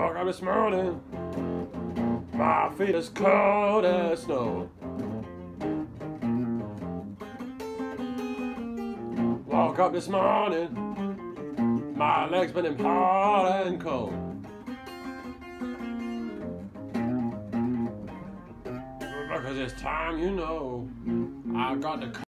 Woke up this morning, my feet as cold as snow. Woke up this morning, my legs been hard and cold. Because it's time, you know, I got the